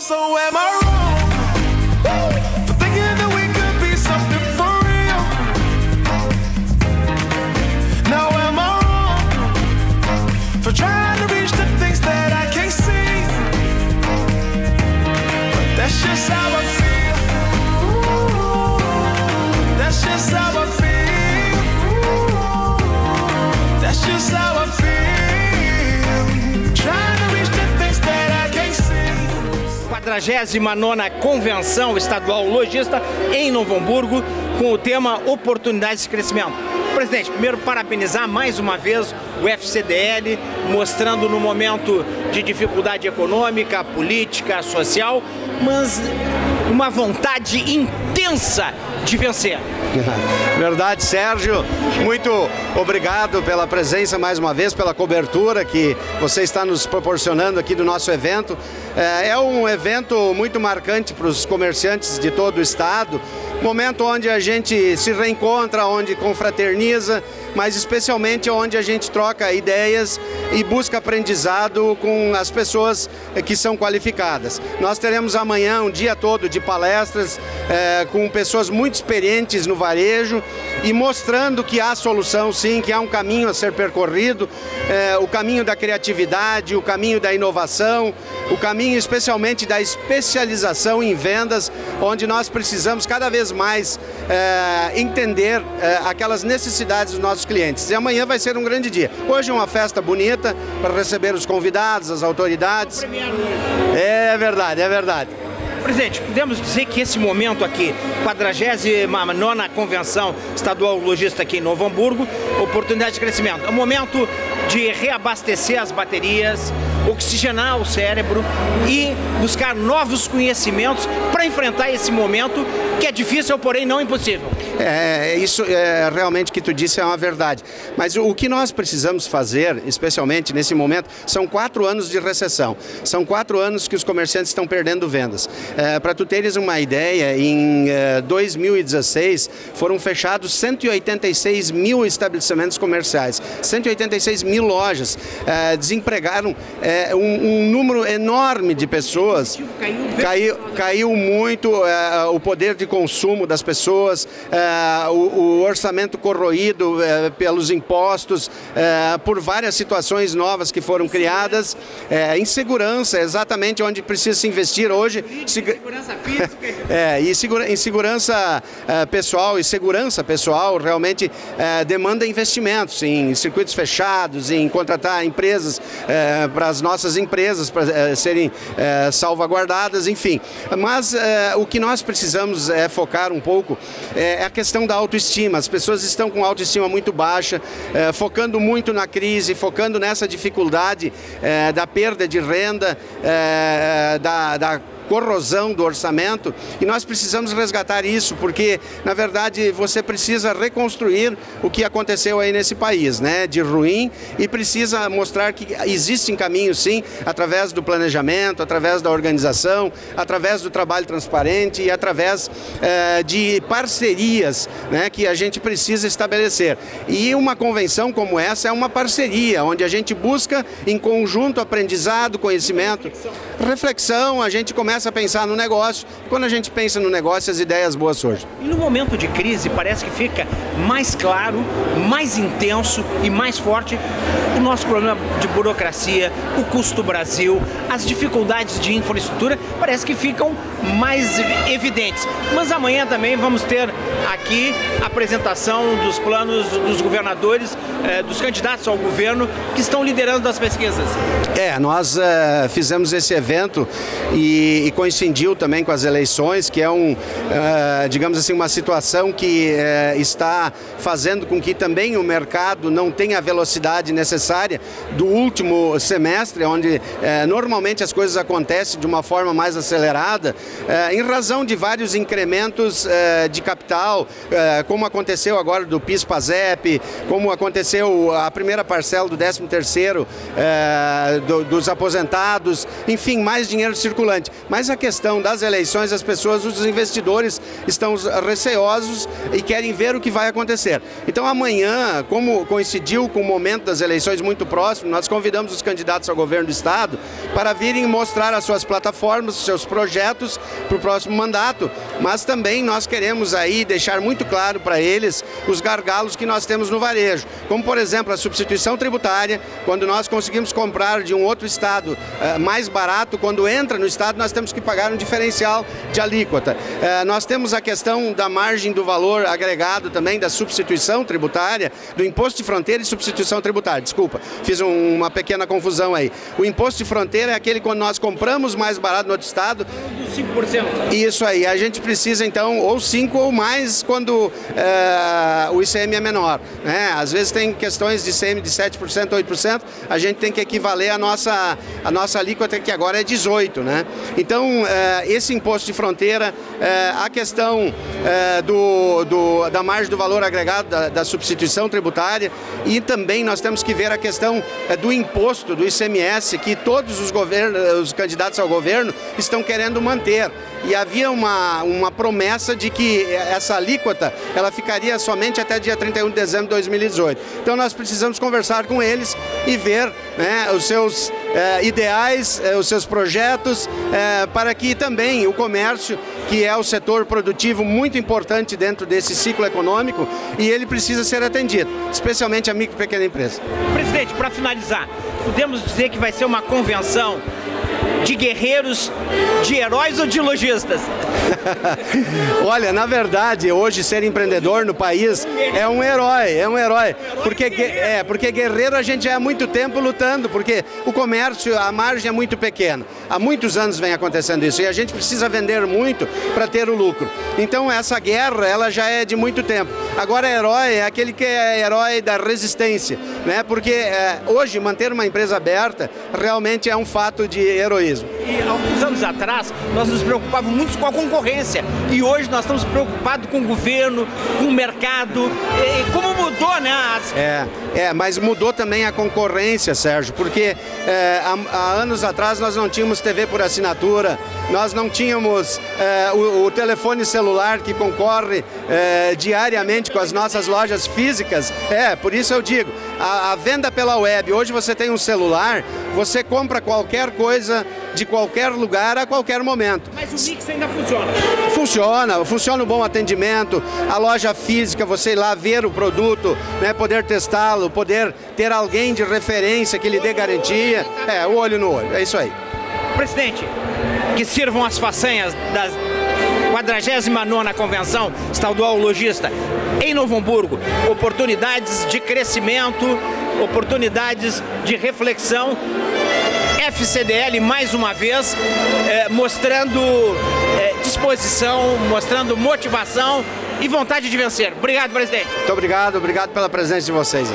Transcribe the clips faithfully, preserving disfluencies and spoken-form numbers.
So am I wrong for thinking that we could be something for real? Now am I wrong for trying to reach the things that I can't see? But that's just how I feel. That's just how I feel. That's just how I feel. Trying to reach the things that I can't see. quadragésima nona Convenção Estadual Logista em Novo Hamburgo, com o tema Oportunidades de Crescimento. Presidente, primeiro parabenizar mais uma vez o F C D L, mostrando no momento de dificuldade econômica, política, social, mas uma vontade intensa de vencer. Verdade, Sérgio. Muito obrigado pela presença mais uma vez, pela cobertura que você está nos proporcionando aqui do nosso evento. É um evento muito marcante para os comerciantes de todo o estado, momento onde a gente se reencontra, onde confraterniza, mas especialmente onde a gente troca ideias e busca aprendizado com as pessoas que são qualificadas. Nós teremos amanhã um dia todo de palestras é, com pessoas muito experientes no varejo e mostrando que há solução sim, que há um caminho a ser percorrido, é, o caminho da criatividade, o caminho da inovação, o caminho especialmente da especialização em vendas, onde nós precisamos cada vez mais é, entender é, aquelas necessidades dos nossos clientes. E amanhã vai ser um grande dia. Hoje é uma festa bonita para receber os convidados, as autoridades. É verdade, é verdade. Presidente, podemos dizer que esse momento aqui, quadragésima nona Convenção Estadual Logista aqui em Novo Hamburgo, oportunidade de crescimento. É um momento de reabastecer as baterias, oxigenar o cérebro e buscar novos conhecimentos para enfrentar esse momento que é difícil, porém não impossível. É, isso é, realmente o que tu disse é uma verdade. Mas o, o que nós precisamos fazer, especialmente nesse momento, são quatro anos de recessão. São quatro anos que os comerciantes estão perdendo vendas. É, para tu teres uma ideia, em é, dois mil e dezesseis foram fechados cento e oitenta e seis mil estabelecimentos comerciais, cento e oitenta e seis mil lojas, é, desempregaram é, um, um número enorme de pessoas. Caiu, caiu muito é, o poder de consumo das pessoas, é, o, o orçamento corroído é, pelos impostos, é, por várias situações novas que foram criadas. É, insegurança, exatamente onde precisa se investir hoje. Segurança física. É, e segura, em segurança é, pessoal e segurança pessoal realmente é, demanda investimentos em circuitos fechados, em contratar empresas é, para as nossas empresas para é, serem é, salvaguardadas, enfim. Mas é, o que nós precisamos é focar um pouco é a questão da autoestima. As pessoas estão com autoestima muito baixa, é, focando muito na crise, focando nessa dificuldade é, da perda de renda, é, da, da corrosão do orçamento, e nós precisamos resgatar isso, porque na verdade você precisa reconstruir o que aconteceu aí nesse país, né, de ruim, e precisa mostrar que existem caminhos sim, através do planejamento, através da organização, através do trabalho transparente e através eh, de parcerias, né, que a gente precisa estabelecer. E uma convenção como essa é uma parceria, onde a gente busca em conjunto aprendizado, conhecimento, reflexão, a gente começa a pensar no negócio, e quando a gente pensa no negócio, as ideias boas surgem. E no momento de crise, parece que fica mais claro, mais intenso e mais forte o nosso problema de burocracia, o custo do Brasil, as dificuldades de infraestrutura, parece que ficam mais evidentes. Mas amanhã também vamos ter aqui a apresentação dos planos dos governadores, eh, dos candidatos ao governo que estão liderando as pesquisas. É, nós uh, fizemos esse evento e, e coincidiu também com as eleições, que é um, uh, digamos assim, uma situação que uh, está fazendo com que também o mercado não tenha a velocidade necessária do último semestre, onde uh, normalmente as coisas acontecem de uma forma mais acelerada, uh, em razão de vários incrementos uh, de capital, uh, como aconteceu agora do PIS-PASEP, como aconteceu a primeira parcela do décimo terceiro uh, do, dos aposentados, enfim, mais dinheiro circulante. Mas a questão das eleições, as pessoas, os investidores estão receosos e querem ver o que vai acontecer. Então amanhã, como coincidiu com o momento das eleições muito próximo, nós convidamos os candidatos ao governo do estado para virem mostrar as suas plataformas, os seus projetos para o próximo mandato, mas também nós queremos aí deixar muito claro para eles os gargalos que nós temos no varejo, como por exemplo a substituição tributária. Quando nós conseguimos comprar de um outro estado uh, mais barato, quando entra no estado nós temos que pagar um diferencial de alíquota. Uh, nós temos a questão da margem do valor agregado também, da substituição tributária, do imposto de fronteira e substituição tributária. Desculpa, fiz um, uma pequena confusão aí. O imposto de fronteira é aquele quando nós compramos mais barato no outro estado. cinco por cento. Isso aí, a gente precisa então ou cinco ou mais quando uh, o I C M é menor, né? Às vezes tem questões de I C M de sete por cento, oito por cento, a gente tem que equivaler a nossa, a nossa alíquota, que agora é dezoito por cento, né? Então, uh, esse imposto de fronteira, uh, a questão uh, do, do, da margem do valor agregado, da, da substituição tributária, e também nós temos que ver a questão uh, do imposto, do I C M S, que todos os, governos, os candidatos ao governo estão querendo manter. E havia uma, uma promessa de que essa alíquota ela ficaria somente até dia trinta e um de dezembro de dois mil e dezoito. Então nós precisamos conversar com eles e ver, né, os seus eh, ideais, eh, os seus projetos, eh, para que também o comércio, que é o setor produtivo muito importante dentro desse ciclo econômico, e ele precisa ser atendido, especialmente a micro e pequena empresa. Presidente, para finalizar, podemos dizer que vai ser uma convenção de guerreiros, de heróis ou de lojistas? Olha, na verdade, hoje ser empreendedor no país é um herói, é um herói, porque, é, porque guerreiro a gente já há muito tempo lutando, porque o comércio, a margem é muito pequena. Há muitos anos vem acontecendo isso e a gente precisa vender muito para ter o lucro. Então essa guerra, ela já é de muito tempo. Agora herói é aquele que é herói da resistência, né? Porque é, hoje manter uma empresa aberta realmente é um fato de heroísmo. E alguns anos atrás, nós nos preocupávamos muito com a concorrência. E hoje nós estamos preocupados com o governo, com o mercado. E como mudou, né? As... É, é, mas mudou também a concorrência, Sérgio, porque é, há, há anos atrás nós não tínhamos T V por assinatura, nós não tínhamos é, o, o telefone celular que concorre é, diariamente com as nossas lojas físicas. É, por isso eu digo, a, a venda pela web, hoje você tem um celular, você compra qualquer coisa de qualquer lugar a qualquer momento. Mas o Mix ainda funciona? Funciona, funciona um bom atendimento, a loja física, você ir lá ver o produto, né, poder testá-lo, poder ter alguém de referência que lhe dê garantia, é, o olho no olho, é isso aí. Presidente, que sirvam as façanhas da quadragésima nona Convenção Estadual Logista em Novo Hamburgo, oportunidades de crescimento, oportunidades de reflexão. F C D L mais uma vez eh, mostrando eh, disposição, mostrando motivação e vontade de vencer. Obrigado, presidente. Muito obrigado, obrigado pela presença de vocês.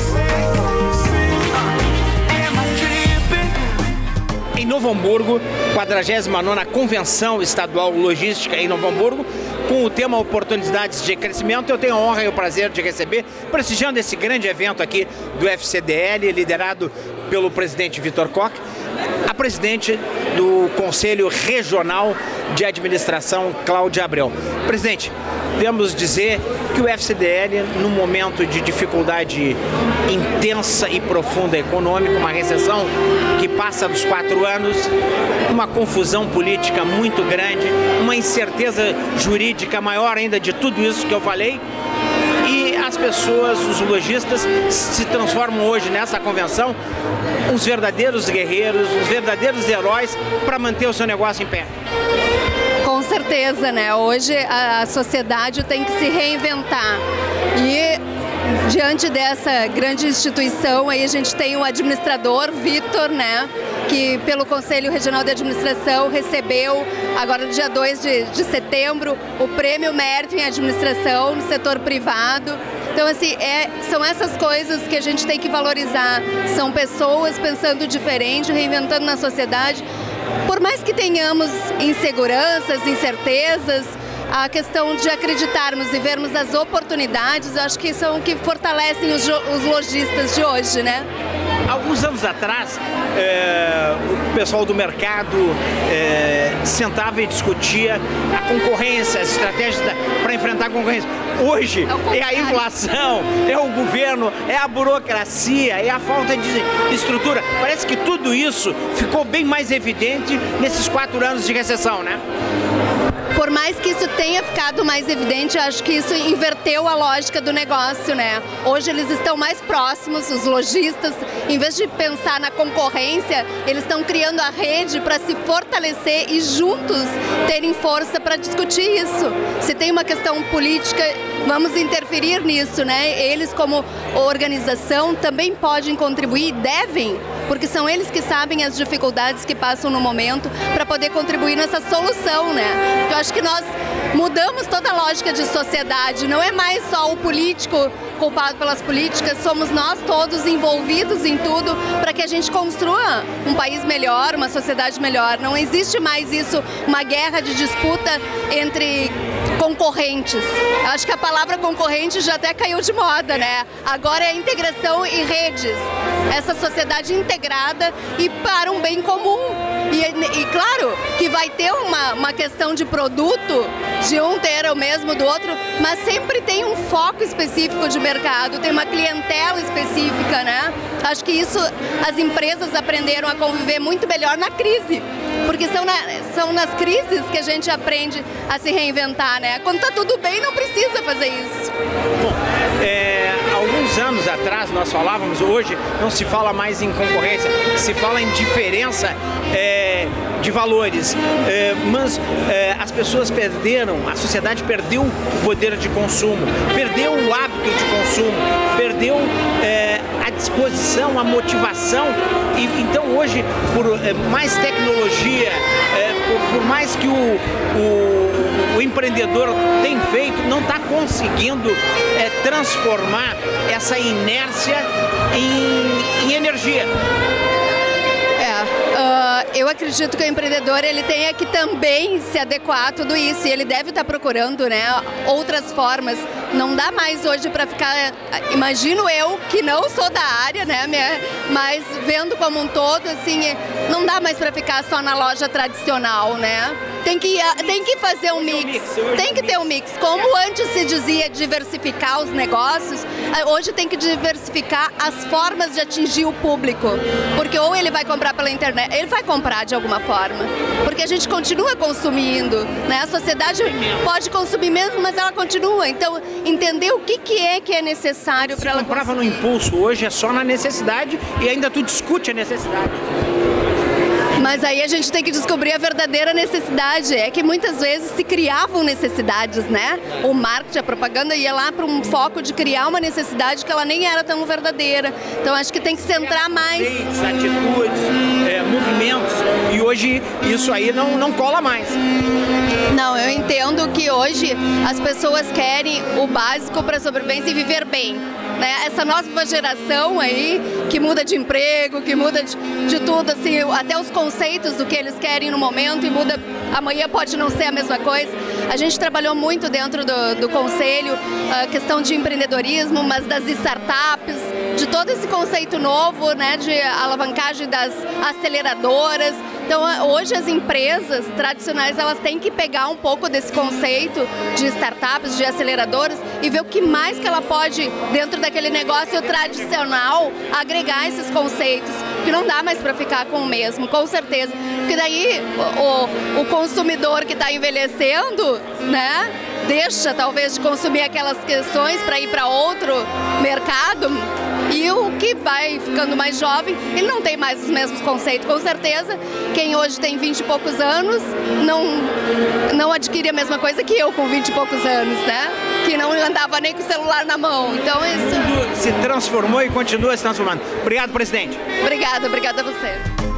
Em Novo Hamburgo, quadragésima nona Convenção Estadual Logística em Novo Hamburgo, com o tema Oportunidades de Crescimento. Eu tenho a honra e o prazer de receber, prestigiando esse grande evento aqui do F C D L, liderado pelo presidente Vitor Koch, a presidente do Conselho Regional de Administração, Cláudia Abreu. Presidente, podemos dizer que o F C D L, num momento de dificuldade intensa e profunda econômica, uma recessão que passa dos quatro anos, uma confusão política muito grande, uma incerteza jurídica maior ainda de tudo isso que eu falei, e as pessoas, os lojistas, se transformam hoje nessa convenção uns verdadeiros guerreiros, uns verdadeiros heróis para manter o seu negócio em pé. Com certeza, né? Hoje a sociedade tem que se reinventar e diante dessa grande instituição aí a gente tem o administrador Vitor, né? Que pelo Conselho Regional de Administração recebeu agora no dia dois de setembro o Prêmio Mérito em Administração no setor privado. Então, assim, é, são essas coisas que a gente tem que valorizar. São pessoas pensando diferente, reinventando na sociedade. Por mais que tenhamos inseguranças, incertezas, a questão de acreditarmos e vermos as oportunidades, eu acho que são o que fortalecem os, os lojistas de hoje, né? Alguns anos atrás, é, o pessoal do mercado é, sentava e discutia a concorrência, as estratégias para enfrentar a concorrência. Hoje é a inflação, é o governo, é a burocracia, é a falta de estrutura. Parece que tudo isso ficou bem mais evidente nesses quatro anos de recessão, né? Por mais que isso tenha ficado mais evidente, eu acho que isso inverteu a lógica do negócio, né? Hoje eles estão mais próximos, os lojistas, em vez de pensar na concorrência, eles estão criando a rede para se fortalecer e juntos terem força para discutir isso. Se tem uma questão política, vamos interferir nisso, né? Eles, como organização, também podem contribuir e devem, porque são eles que sabem as dificuldades que passam no momento para poder contribuir nessa solução, né? Eu acho que nós mudamos toda a lógica de sociedade, não é mais só o político culpado pelas políticas, somos nós todos envolvidos em tudo para que a gente construa um país melhor, uma sociedade melhor. Não existe mais isso, uma guerra de disputa entre concorrentes. Eu acho que a palavra concorrente já até caiu de moda, né? Agora é integração e redes. Essa sociedade integrada e para um bem comum. E, e claro que vai ter uma, uma questão de produto, de um ter o mesmo do outro, mas sempre tem um foco específico de mercado, tem uma clientela específica, né? Acho que isso as empresas aprenderam a conviver muito melhor na crise, porque são, na, são nas crises que a gente aprende a se reinventar, né? Quando tá tudo bem, não precisa fazer isso. Bom, é, alguns anos atrás nós falávamos, hoje não se fala mais em concorrência, se fala em diferença é, de valores, é, mas é, as pessoas perderam, a sociedade perdeu o poder de consumo, perdeu o hábito de consumo, perdeu é, a disposição, a motivação, e então hoje, por é, mais tecnologia, é, por, por mais que o, o, o empreendedor tem feito, não está conseguindo é, transformar essa inércia em, em energia. Uh, eu acredito que o empreendedor ele tenha que também se adequar a tudo isso e ele deve estar procurando, né, outras formas. Não dá mais hoje para ficar, imagino eu que não sou da área, né, minha, mas vendo como um todo, assim, não dá mais para ficar só na loja tradicional, né? Tem que, tem que fazer um mix, tem que ter um mix. Como antes se dizia diversificar os negócios, hoje tem que diversificar as formas de atingir o público. Porque ou ele vai comprar pela internet, ele vai comprar de alguma forma. Porque a gente continua consumindo, né? A sociedade pode consumir mesmo, mas ela continua. Então, entender o que, que é que é necessário para ela comprava no impulso, hoje é só na necessidade e ainda tu discute a necessidade. Mas aí a gente tem que descobrir a verdadeira necessidade. É que muitas vezes se criavam necessidades, né? O marketing, a propaganda ia lá para um foco de criar uma necessidade que ela nem era tão verdadeira. Então acho que tem que centrar mais. Atitudes, é, movimentos, e hoje isso aí não, não cola mais. Não, eu entendo que hoje as pessoas querem o básico para a sobrevivência e viver bem. Né? Essa nova geração aí, que muda de emprego, que muda de, de tudo, assim, até os conceitos do que eles querem no momento e muda, amanhã pode não ser a mesma coisa. A gente trabalhou muito dentro do, do conselho, a questão de empreendedorismo, mas das startups, de todo esse conceito novo, né, de alavancagem das aceleradoras. Então, hoje as empresas tradicionais, elas têm que pegar um pouco desse conceito de startups, de aceleradoras e ver o que mais que ela pode, dentro daquele negócio tradicional, agregar esses conceitos, que não dá mais para ficar com o mesmo, com certeza. Porque daí o, o consumidor que está envelhecendo, né, deixa talvez de consumir aquelas questões para ir para outro mercado. E o que vai ficando mais jovem, ele não tem mais os mesmos conceitos, com certeza. Quem hoje tem vinte e poucos anos não, não adquire a mesma coisa que eu com vinte e poucos anos, né? Que não andava nem com o celular na mão. Então isso se transformou e continua se transformando. Obrigado, presidente. Obrigada, obrigada a você.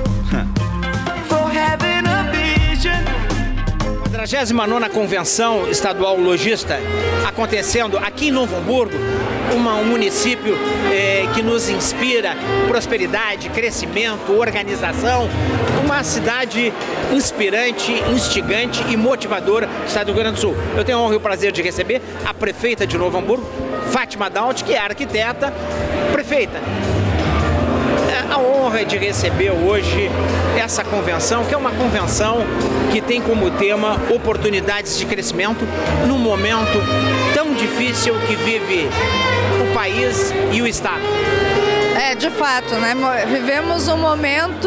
quadragésima nona Convenção Estadual Logista acontecendo aqui em Novo Hamburgo, uma, um município eh, que nos inspira prosperidade, crescimento, organização, uma cidade inspirante, instigante e motivadora do estado do Rio Grande do Sul. Eu tenho a honra e o prazer de receber a prefeita de Novo Hamburgo, Fátima Daut, que é arquiteta. Prefeita, a honra de receber hoje essa convenção, que é uma convenção que tem como tema oportunidades de crescimento num momento tão difícil que vive o país e o Estado. É, de fato, né? Vivemos um momento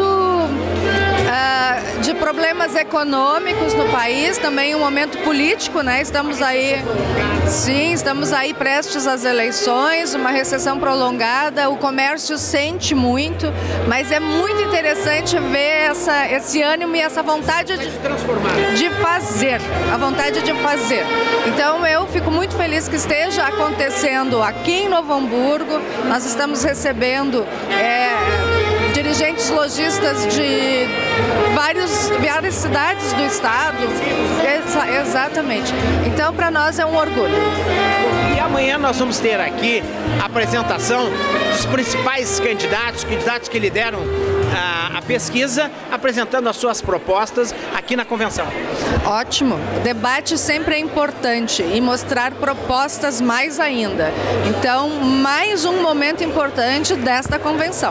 uh, de problemas econômicos no país, também um momento político, né? Estamos aí, sim, estamos aí prestes às eleições, uma recessão prolongada, o comércio sente muito, mas é muito interessante ver essa, esse ânimo e essa vontade de, de fazer, a vontade de fazer. Então eu fico muito feliz que esteja acontecendo aqui em Novo Hamburgo. Nós estamos recebendo é, dirigentes lojistas de vários, várias cidades do estado. Exa exatamente. Então, para nós é um orgulho. E amanhã nós vamos ter aqui a apresentação dos principais candidatos, candidatos que lideram a, a pesquisa, apresentando as suas propostas aqui na convenção. Ótimo. O debate sempre é importante e mostrar propostas mais ainda. Então, mais um momento importante desta convenção.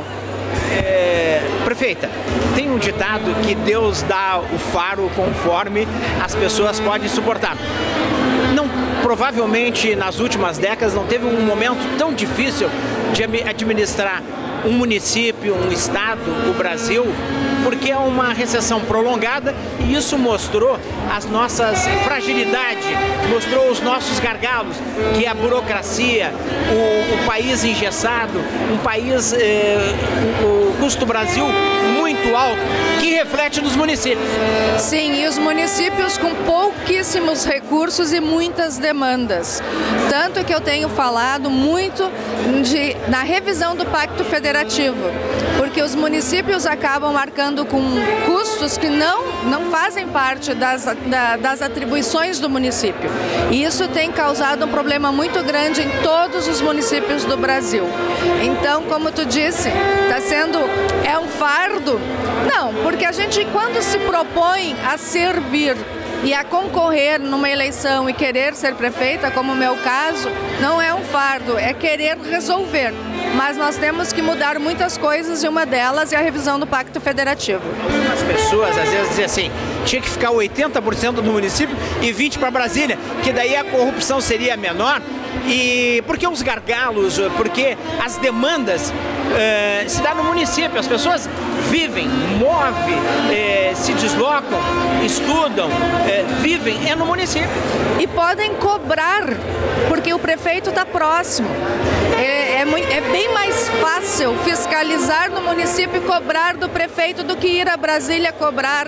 É, prefeita, tem um ditado que Deus dá o faro conforme as pessoas podem suportar. Não, provavelmente nas últimas décadas não teve um momento tão difícil de administrar um município, um estado, o Brasil, porque é uma recessão prolongada e isso mostrou as nossas fragilidades, mostrou os nossos gargalos, que é a burocracia, o, o país engessado, um país, eh, o, o custo Brasil muito alto, que reflete nos municípios. Sim, e os municípios com pouquíssimos recursos e muitas demandas. Tanto que eu tenho falado muito de, na revisão do Pacto Federativo, porque os municípios acabam marcando com custos que não, não fazem parte das, da, das atribuições do município. E isso tem causado um problema muito grande em todos os municípios do Brasil. Então, como tu disse, está sendo, é um fardo? Não, porque a gente, quando se propõe a servir e a concorrer numa eleição e querer ser prefeita, como o meu caso, não é um fardo, é querer resolver. Mas nós temos que mudar muitas coisas e uma delas é a revisão do Pacto Federativo. Algumas pessoas às vezes dizem assim, tinha que ficar oitenta por cento do município e vinte por cento para Brasília, que daí a corrupção seria menor. E porque os gargalos, porque as demandas uh, se dá no município, as pessoas vivem, movem, uh, se deslocam, estudam, uh, vivem, é no município. E podem cobrar, porque o prefeito está próximo. É, é, muito, é bem mais fácil fiscalizar no município e cobrar do prefeito do que ir a Brasília cobrar.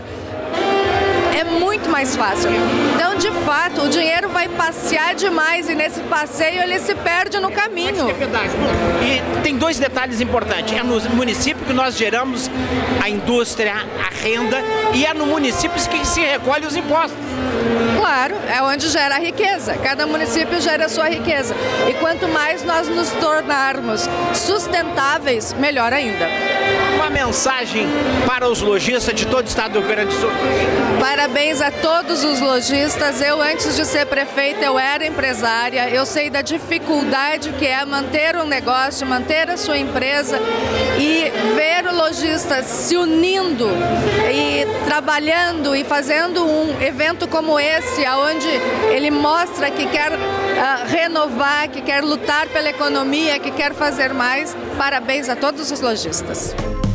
É muito mais fácil. Então, de fato, o dinheiro vai passear demais e nesse passeio ele se perde no caminho. E tem dois detalhes importantes. É no município que nós geramos a indústria, a renda, e é no município que se recolhe os impostos. Claro, é onde gera a riqueza. Cada município gera a sua riqueza. E quanto mais nós nos tornarmos sustentáveis, melhor ainda. Uma mensagem para os lojistas de todo o estado do Rio Grande do Sul. Parabéns a todos os lojistas. Eu, antes de ser prefeita, eu era empresária. Eu sei da dificuldade que é manter um negócio, manter a sua empresa e ver o lojista se unindo e trabalhando e fazendo um evento como esse, onde ele mostra que quer uh, renovar, que quer lutar pela economia, que quer fazer mais. Parabéns a todos os lojistas.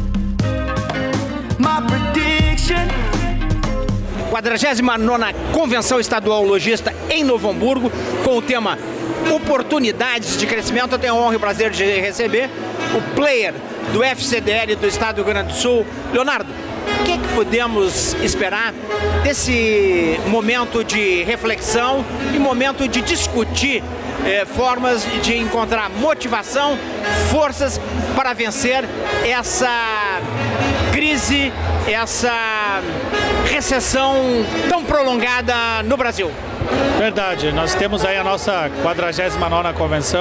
quadragésima nona Convenção Estadual Lojista em Novo Hamburgo, com o tema Oportunidades de Crescimento. Eu tenho a honra e o prazer de receber o player do F C D L do estado do Rio Grande do Sul, Leonardo. O que, que podemos esperar desse momento de reflexão e momento de discutir eh, formas de encontrar motivação, forças para vencer essa crise, essa recessão tão prolongada no Brasil? Verdade, nós temos aí a nossa quadragésima nona Convenção,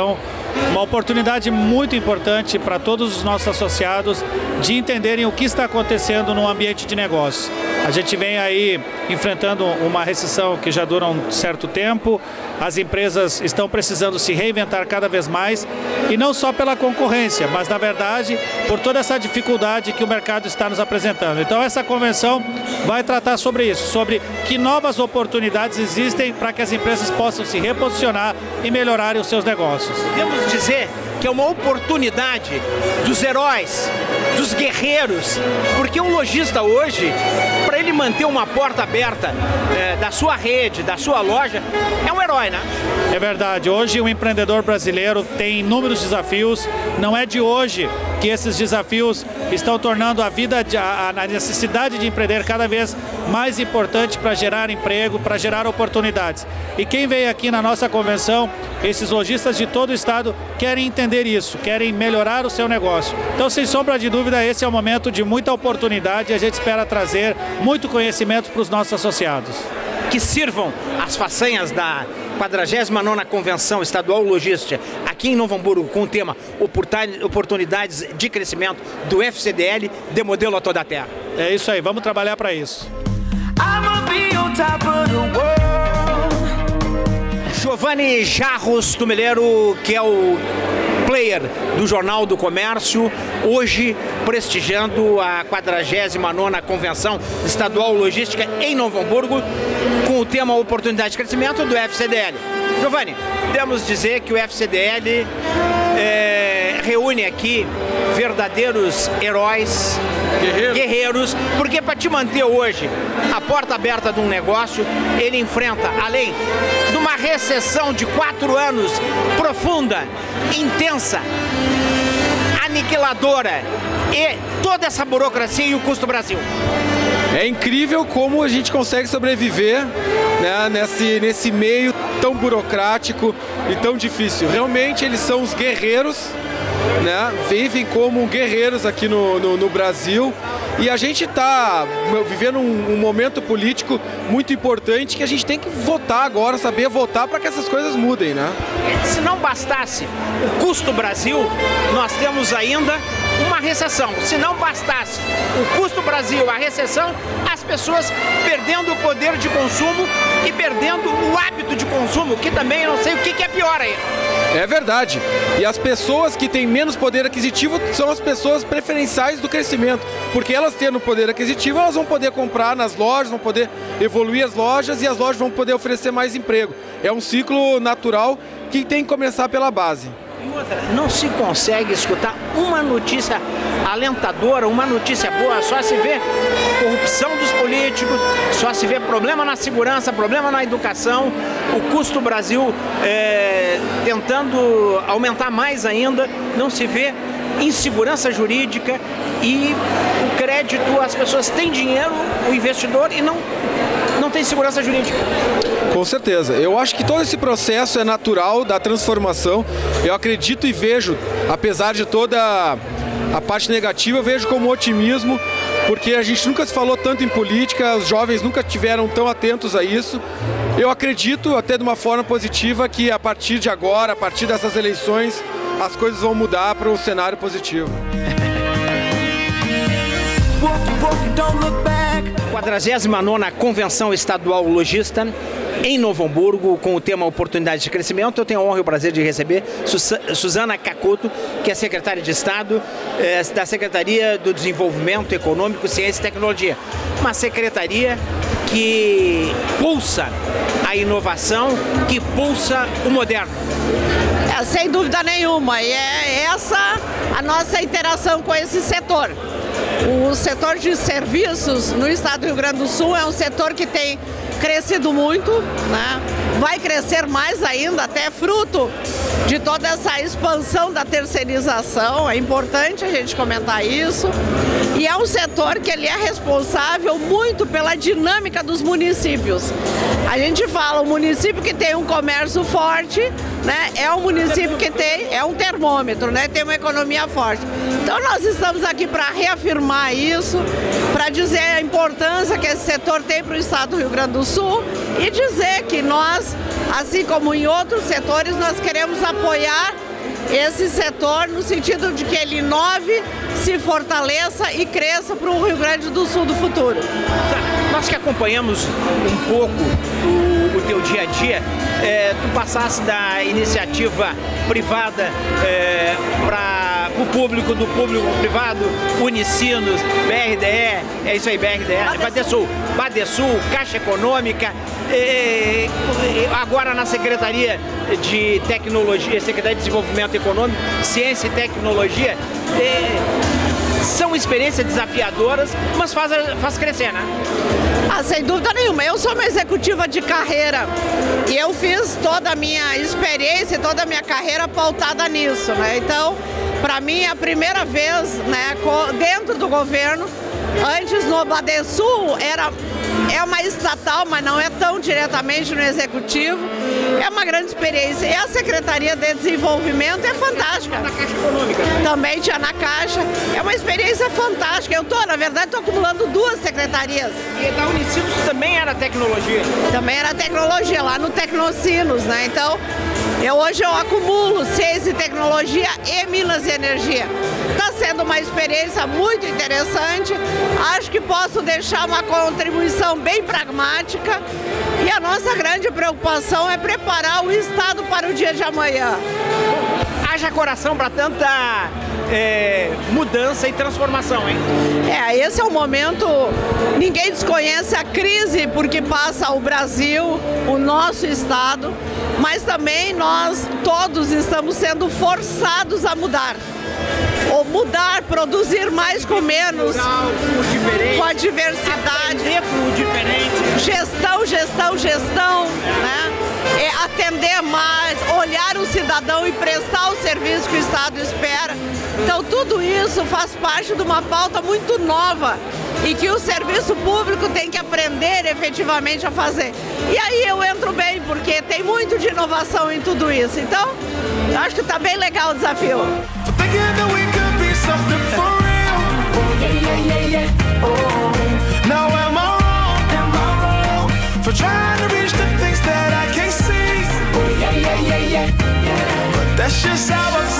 uma oportunidade muito importante para todos os nossos associados de entenderem o que está acontecendo no ambiente de negócios. A gente vem aí enfrentando uma recessão que já dura um certo tempo, as empresas estão precisando se reinventar cada vez mais, e não só pela concorrência, mas na verdade por toda essa dificuldade que o mercado está nos apresentando. Então essa convenção vai tratar sobre isso, sobre que novas oportunidades existem para que as empresas possam se reposicionar e melhorarem os seus negócios. Podemos dizer que é uma oportunidade dos heróis, dos guerreiros, porque um lojista hoje, para ele manter uma porta aberta é, da sua rede, da sua loja, é um herói, né? É verdade, hoje o empreendedor brasileiro tem inúmeros desafios, não é de hoje que esses desafios estão tornando a vida, a, a necessidade de empreender cada vez mais importante para gerar emprego, para gerar oportunidades. E quem veio aqui na nossa convenção, esses lojistas de todo o estado querem entender isso, querem melhorar o seu negócio. Então, sem sombra de dúvida, esse é um momento de muita oportunidade e a gente espera trazer muito conhecimento para os nossos associados. Que sirvam as façanhas da quadragésima nona Convenção Estadual Logística aqui em Novo Hamburgo com o tema Oportunidades de Crescimento do F C D L de modelo a toda a terra. É isso aí, vamos trabalhar para isso. Giovanni Jarros Tumeleiro, que é o player do Jornal do Comércio, hoje prestigiando a quadragésima nona Convenção Estadual Logística em Novo Hamburgo, com o tema Oportunidade de Crescimento do F C D L. Giovanni, podemos dizer que o F C D L é, reúne aqui verdadeiros heróis, guerreiros, guerreiros porque para te manter hoje a porta aberta de um negócio, ele enfrenta, além de uma recessão de quatro anos profunda, intensa, aniquiladora, e toda essa burocracia e o custo Brasil. É incrível como a gente consegue sobreviver, né, nesse, nesse meio tão burocrático e tão difícil. Realmente eles são os guerreiros, né, vivem como guerreiros aqui no, no, no Brasil, e a gente está vivendo um, um momento político muito importante que a gente tem que votar agora, saber votar para que essas coisas mudem, né? Se não bastasse o custo Brasil, nós temos ainda uma recessão. Se não bastasse o custo Brasil, a recessão, as pessoas perdendo o poder de consumo e perdendo o hábito de consumo, que também eu não sei o que, que é pior aí. É verdade. E as pessoas que têm menos poder aquisitivo são as pessoas preferenciais do crescimento, porque elas tendo poder aquisitivo, elas vão poder comprar nas lojas, vão poder evoluir as lojas e as lojas vão poder oferecer mais emprego. É um ciclo natural que tem que começar pela base. E outra, não se consegue escutar uma notícia alentadora, uma notícia boa, só se vê corrupção dos políticos, só se vê problema na segurança, problema na educação, o custo Brasil é, tentando aumentar mais ainda, não se vê insegurança jurídica e o crédito, as pessoas têm dinheiro, o investidor, e não, não tem segurança jurídica. Com certeza. Eu acho que todo esse processo é natural da transformação. Eu acredito e vejo, apesar de toda a parte negativa, eu vejo como otimismo, porque a gente nunca se falou tanto em política, os jovens nunca tiveram tão atentos a isso. Eu acredito, até de uma forma positiva, que a partir de agora, a partir dessas eleições, as coisas vão mudar para um cenário positivo. quadragésima nona Convenção Estadual Logista em Novo Hamburgo, com o tema Oportunidade de Crescimento. Eu tenho a honra e o prazer de receber Suzana Cacoto, que é secretária de Estado eh, da Secretaria do Desenvolvimento Econômico, Ciência e Tecnologia. Uma secretaria que pulsa a inovação, que pulsa o moderno. É, sem dúvida nenhuma, e é essa a nossa interação com esse setor. O setor de serviços no estado do Rio Grande do Sul é um setor que tem crescido muito, né? Vai crescer mais ainda, até fruto de toda essa expansão da terceirização. É importante a gente comentar isso. E é um setor que ele é responsável muito pela dinâmica dos municípios. A gente fala, o município que tem um comércio forte, né, é um município que tem, é um termômetro, né, tem uma economia forte. Então nós estamos aqui para reafirmar isso, para dizer a importância que esse setor tem para o estado do Rio Grande do Sul e dizer que nós, assim como em outros setores, nós queremos apoiar esse setor no sentido de que ele inove, se fortaleça e cresça para o Rio Grande do Sul do futuro. Nós que acompanhamos um pouco o, o teu dia a dia, é, tu passaste da iniciativa privada é, para o público, do público ao privado, Unicinos, B R D E, é isso aí, B R D E, Badesul, Badesul, Caixa Econômica, é, agora na Secretaria de Tecnologia, Secretaria de Desenvolvimento Econômico, Ciência e Tecnologia, é, são experiências desafiadoras, mas faz, faz crescer, né? Ah, sem dúvida nenhuma. Eu sou uma executiva de carreira e eu fiz toda a minha experiência, toda a minha carreira pautada nisso, né? Então, para mim, é a primeira vez, né, dentro do governo. Antes, no Badesul, era, é uma estatal, mas não é tão diretamente no executivo. É uma grande experiência. E a Secretaria de Desenvolvimento é fantástica. Na Caixa Econômica. Também tinha na Caixa. É uma experiência fantástica. Eu tô, na verdade, estou acumulando duas secretarias. E da Unicinos também era tecnologia? Também era tecnologia, lá no Tecnocinos, né? Então, eu, hoje eu acumulo Ciência e Tecnologia e Minas e Energia. Está sendo uma experiência muito interessante. Acho que posso deixar uma contribuição bem pragmática. E a nossa grande preocupação é preparar o Estado para o dia de amanhã. Haja coração para tanta é, mudança e transformação, hein? É, esse é o momento, ninguém desconhece a crise porque passa o Brasil, o nosso Estado, mas também nós todos estamos sendo forçados a mudar. Ou mudar, produzir mais com menos, com a diversidade, com o diferente. Gestão, gestão, gestão, né? É atender mais, olhar o cidadão e prestar o serviço que o Estado espera. Então tudo isso faz parte de uma pauta muito nova e que o serviço público tem que aprender efetivamente a fazer. E aí eu entro bem, porque tem muito de inovação em tudo isso. Então, eu acho que está bem legal o desafio. Something for real. Oh yeah, yeah, yeah, yeah. Oh, now am I wrong? Am I wrong for trying to reach the things that I can't see? Oh yeah, yeah, yeah, yeah, yeah. But that's just how I